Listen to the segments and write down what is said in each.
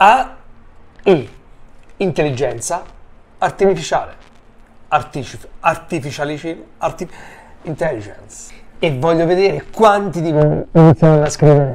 AI, intelligenza artificiale, intelligence. E voglio vedere quanti di voi iniziano a scrivere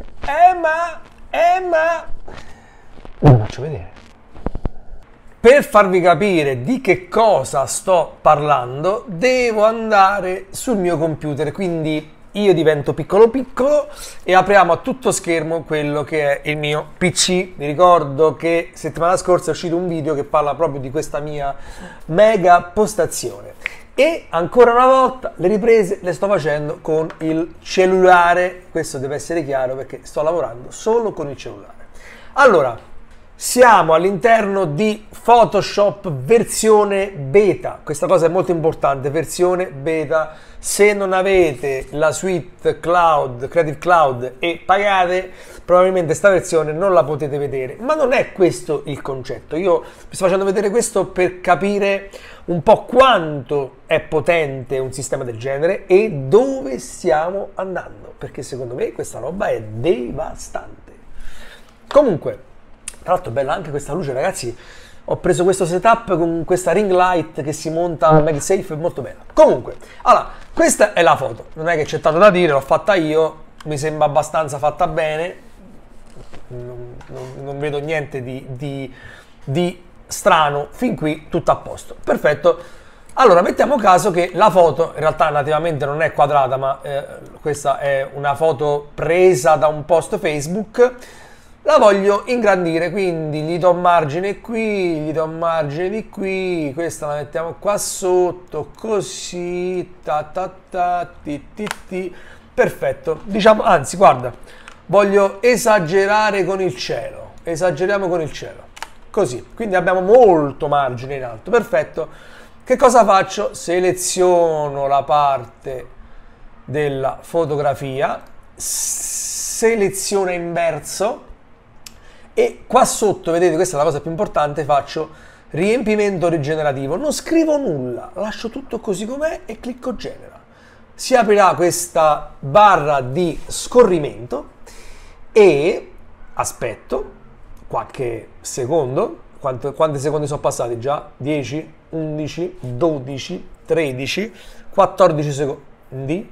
ma ve lo faccio vedere. Per farvi capire di che cosa sto parlando, devo andare sul mio computer, quindi io divento piccolo piccolo e apriamo a tutto schermo quello che è il mio PC. Vi ricordo che settimana scorsa è uscito un video che parla proprio di questa mia mega postazione. E ancora una volta le riprese le sto facendo con il cellulare, questo deve essere chiaro perché sto lavorando solo con il cellulare. Allora, siamo all'interno di Photoshop versione beta, questa cosa è molto importante, versione beta. Se non avete la suite Cloud, Creative Cloud e pagate, probabilmente questa versione non la potete vedere, ma non è questo il concetto. Io vi sto facendo vedere questo per capire un po' quanto è potente un sistema del genere e dove stiamo andando, perché secondo me questa roba è devastante. Comunque, tra l'altro è bella anche questa luce, ragazzi. Ho preso questo setup con questa ring light che si monta a MagSafe, è molto bella. Comunque, allora, questa è la foto. Non è che c'è tanto da dire, l'ho fatta io, mi sembra abbastanza fatta bene. Non vedo niente di strano, fin qui tutto a posto. Perfetto. Allora, mettiamo caso che la foto, in realtà nativamente non è quadrata, ma questa è una foto presa da un post Facebook. La voglio ingrandire, quindi gli do margine qui, gli do margine di qui, questa la mettiamo qua sotto, così, perfetto. Diciamo, anzi, guarda, voglio esagerare con il cielo, esageriamo con il cielo, così, quindi abbiamo molto margine in alto, perfetto. Che cosa faccio? Seleziono la parte della fotografia, seleziona inverso, e qua sotto, vedete, questa è la cosa più importante, faccio riempimento rigenerativo. Non scrivo nulla, lascio tutto così com'è e clicco genera. Si aprirà questa barra di scorrimento e aspetto qualche secondo. Quanti secondi sono passati già? 10, 11, 12, 13, 14 secondi.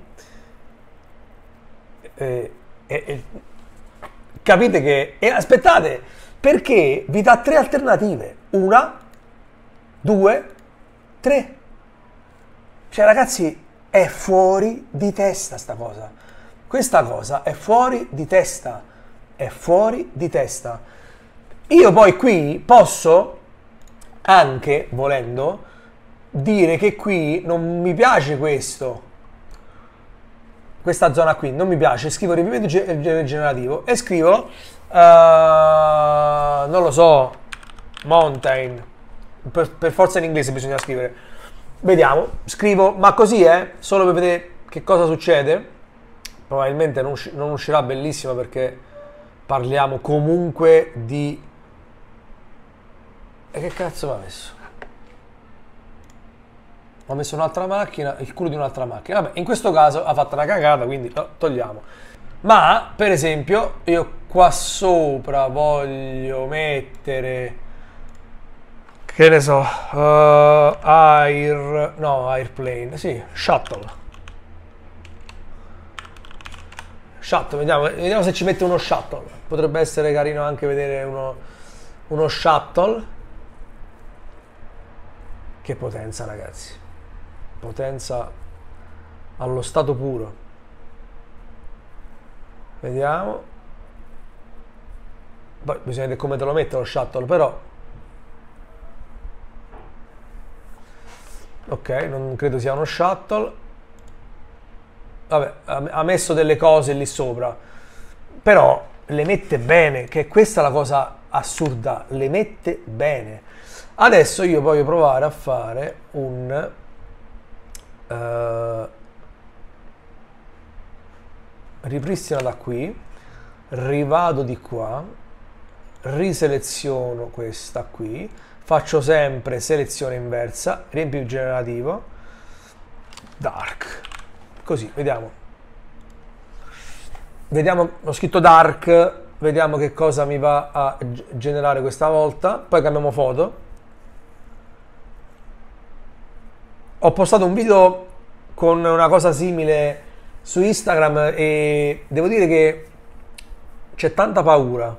Capite che... E aspettate, perché vi dà 3 alternative. 1, 2, 3. Cioè, ragazzi, è fuori di testa sta cosa. Questa cosa è fuori di testa. È fuori di testa. Io poi qui posso, anche volendo, dire che qui non mi piace questo. Questa zona qui non mi piace, scrivo riempimento rigenerativo e scrivo, non lo so, mountain, per forza in inglese bisogna scrivere, vediamo, scrivo, ma così è, solo per vedere che cosa succede, probabilmente non uscirà bellissima perché parliamo comunque di... E che cazzo mi ha messo? Ho messo un'altra macchina, il culo di un'altra macchina. Vabbè, in questo caso ha fatto una cagata, quindi togliamo. Ma, per esempio, io qua sopra voglio mettere... Che ne so... airplane. Sì, shuttle. Shuttle, vediamo se ci mette uno shuttle. Potrebbe essere carino anche vedere uno shuttle. Che potenza, ragazzi. Potenza allo stato puro. Vediamo. Poi bisogna vedere come te lo mette lo shuttle, però. Ok, non credo sia uno shuttle. Vabbè, ha messo delle cose lì sopra, però le mette bene, che è questa la cosa assurda, le mette bene. Adesso io voglio provare a fare un ripristina da qui, rivado di qua, riseleziono questa qui, faccio sempre selezione inversa, riempio generativo, dark, così, vediamo, ho scritto dark, Vediamo che cosa mi va a generare questa volta. Poi cambiamo foto. Ho postato un video con una cosa simile su Instagram e devo dire che c'è tanta paura.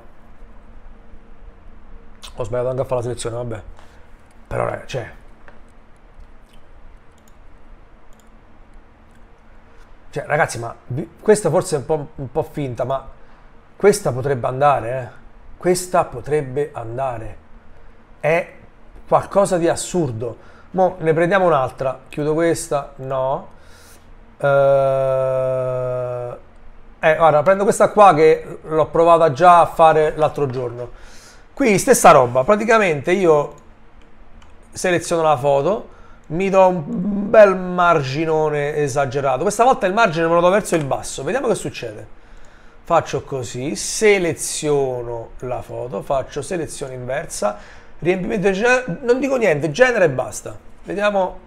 Ho sbagliato anche a fare la selezione, vabbè. Però cioè ragazzi, ma questa forse è un po' finta, ma questa potrebbe andare, eh. Questa potrebbe andare. È qualcosa di assurdo. Mo' ne prendiamo un'altra. Chiudo questa. No. Guarda, prendo questa qua che l'ho provata già a fare l'altro giorno. Qui stessa roba. Praticamente io seleziono la foto, mi do un bel marginone esagerato. Questa volta il margine me lo do verso il basso. Vediamo che succede. Faccio così, seleziono la foto, faccio selezione inversa, riempimento, non dico niente, genera e basta. Vediamo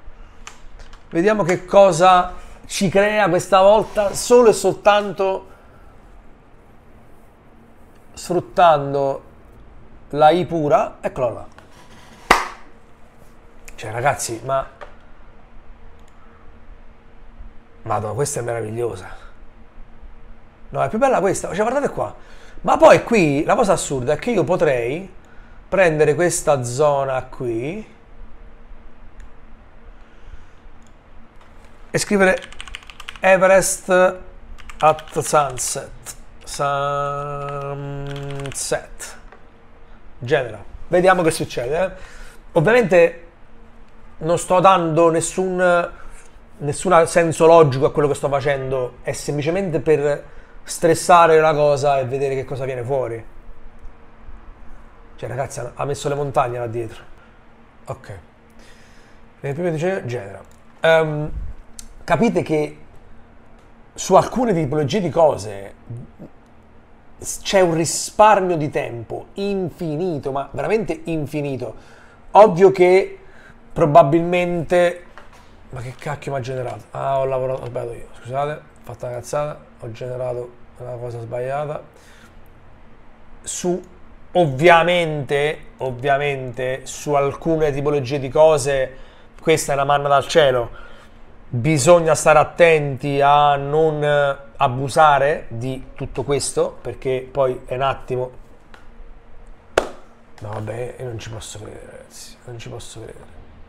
che cosa ci crea questa volta, solo e soltanto sfruttando la I pura. Eccola là. Cioè ragazzi, Madonna, questa è meravigliosa. No, è più bella questa. Cioè, guardate qua. Ma poi qui la cosa assurda è che io potrei prendere questa zona qui e scrivere Everest at sunset. Sunset. Genera. Vediamo che succede. Ovviamente non sto dando nessun senso logico a quello che sto facendo. È semplicemente per stressare la cosa e vedere che cosa viene fuori. Cioè ragazzi, ha messo le montagne là dietro. Ok. Nel primo genera. Capite che su alcune tipologie di cose c'è un risparmio di tempo infinito, ma veramente infinito. Ovvio che probabilmente... Ma che cacchio mi ha generato? Ah, ho lavorato, ho sbagliato io, scusate, ho fatto una cazzata, ho generato una cosa sbagliata. Ovviamente, su alcune tipologie di cose, questa è una manna dal cielo. Bisogna stare attenti a non abusare di tutto questo, perché poi è un attimo... No, vabbè, io non ci posso credere, ragazzi, non ci posso credere.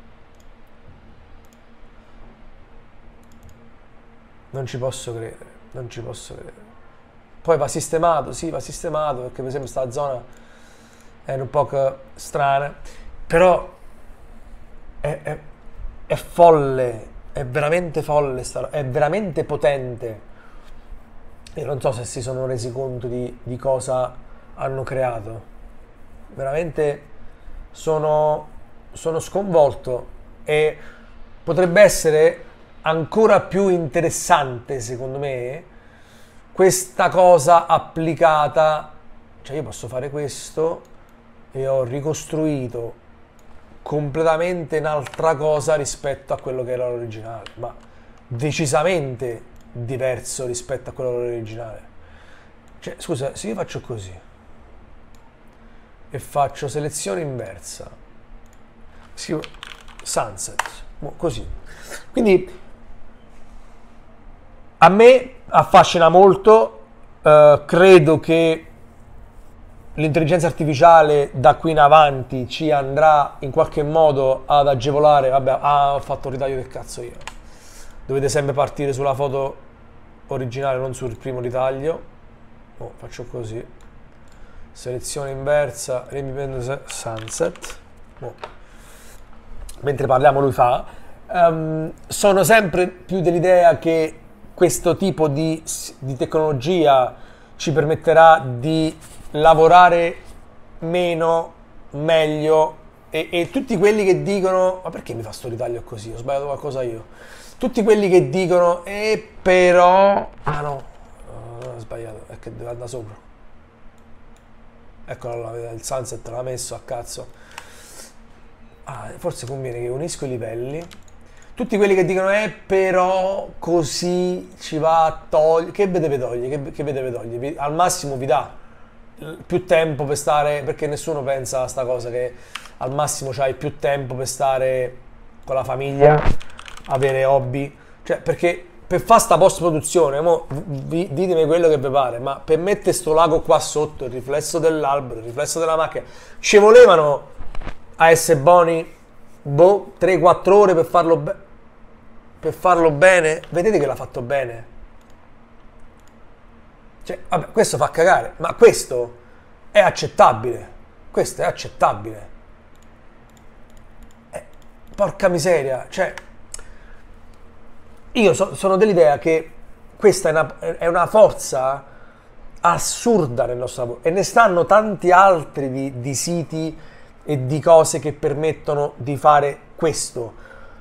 Non ci posso credere, non ci posso credere. Poi va sistemato, sì, va sistemato, perché per esempio sta zona è un po' strana, però è folle, è veramente folle, è veramente potente. Io non so se si sono resi conto di cosa hanno creato. Veramente sono sconvolto e potrebbe essere ancora più interessante, secondo me, questa cosa applicata. Cioè io posso fare questo e ho ricostruito completamente un'altra cosa rispetto a quello che era l'originale, ma decisamente diverso rispetto a quello originale. Cioè, scusa, se io faccio così e faccio selezione inversa, scrivo sunset, così. Quindi a me affascina molto, credo che l'intelligenza artificiale da qui in avanti ci andrà in qualche modo ad agevolare. Vabbè, ho fatto un ritaglio del cazzo io. Dovete sempre partire sulla foto originale, non sul primo ritaglio. Faccio così. Selezione inversa, riprendo sunset. Mentre parliamo lui fa. Sono sempre più dell'idea che questo tipo di tecnologia ci permetterà di lavorare meno, meglio e tutti quelli che dicono ma perché mi fa sto ritaglio così? Ho sbagliato qualcosa io? Tutti quelli che dicono però... Ah no, ho sbagliato, è che deve andare sopra. Eccolo là, il sunset l'ha messo a cazzo. Forse conviene che unisco i livelli. Tutti quelli che dicono però così ci va a togliere. Che vi deve togliere? Che vi deve togliere? Al massimo vi dà più tempo per stare, perché nessuno pensa a sta cosa che al massimo c'hai più tempo per stare con la famiglia, avere hobby, cioè perché per fare sta post produzione, ditemi quello che vi pare, ma per mettere sto lago qua sotto, il riflesso dell'albero, il riflesso della macchina, ci volevano a essere buoni, boh, 3-4 ore per farlo bene. Vedete che l'ha fatto bene. Cioè, vabbè, questo fa cagare, ma questo è accettabile. Questo è accettabile. Porca miseria, cioè, io sono dell'idea che questa è una forza assurda nel nostro lavoro e ne stanno tanti altri di siti e di cose che permettono di fare questo.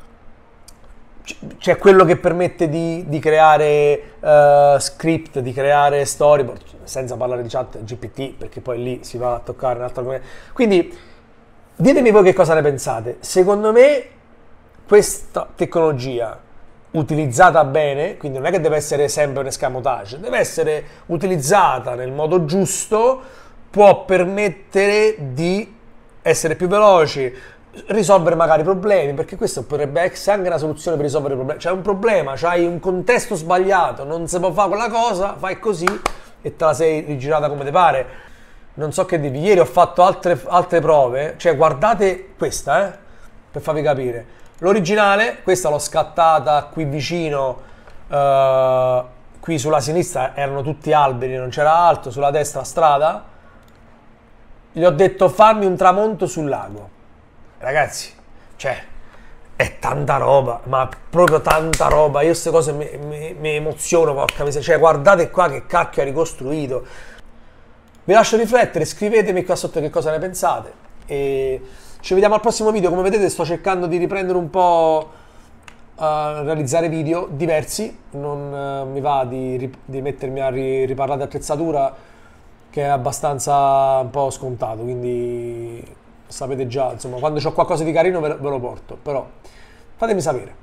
C'è quello che permette di creare script, di creare storyboard, senza parlare di chat GPT, perché poi lì si va a toccare un'altra cosa. Quindi ditemi voi che cosa ne pensate. Secondo me questa tecnologia utilizzata bene, quindi non è che deve essere sempre un escamotage, deve essere utilizzata nel modo giusto, può permettere di essere più veloci, risolvere magari problemi, perché questo potrebbe essere anche una soluzione per risolvere problemi. C'è un problema, c'hai un contesto sbagliato, non si può fare quella cosa, fai così e te la sei rigirata come ti pare. Non so che dirvi, ieri ho fatto altre prove, cioè guardate questa, per farvi capire. L'originale, questa l'ho scattata qui vicino, qui sulla sinistra erano tutti alberi, non c'era altro, sulla destra strada. Gli ho detto fammi un tramonto sul lago. Ragazzi, cioè, è tanta roba, ma proprio tanta roba. Io queste cose mi emoziono, porca miseria. Cioè, guardate qua che cacchio ha ricostruito. Vi lascio riflettere, scrivetemi qua sotto che cosa ne pensate. E ci vediamo al prossimo video. Come vedete sto cercando di riprendere un po' a realizzare video diversi. Non mi va di mettermi a riparlare di attrezzatura, che è abbastanza un po' scontato, quindi sapete già, insomma, quando c'ho qualcosa di carino ve lo porto, però fatemi sapere.